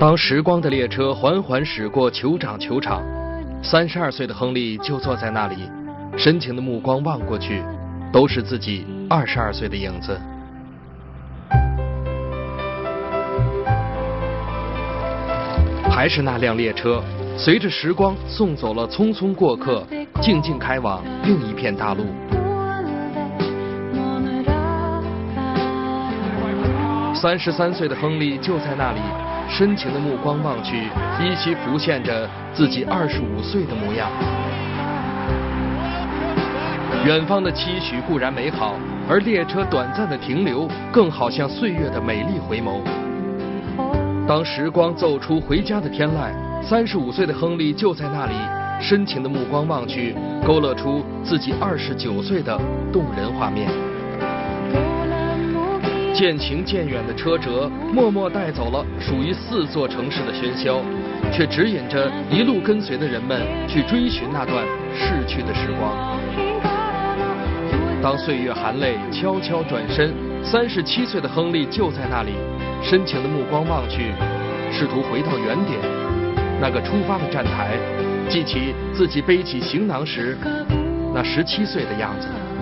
当时光的列车缓缓驶过酋长球场，32岁的亨利就坐在那里，深情的目光望过去，都是自己22岁的影子。还是那辆列车，随着时光送走了匆匆过客，静静开往另一片大陆。33岁的亨利就在那里，深情的目光望去，依稀浮现着自己25岁的模样。远方的期许固然美好，而列车短暂的停留，更好像岁月的美丽回眸。当时光奏出回家的天籁，35岁的亨利就在那里，深情的目光望去，勾勒出自己29岁的动人画面。渐行渐远的车辙，默默带走了属于4座城市的喧嚣，却指引着一路跟随的人们去追寻那段逝去的时光。当岁月含泪悄悄转身，37岁的亨利就在那里，深情的目光望去，试图回到原点，那个出发的站台，记起自己背起行囊时那17岁的样子。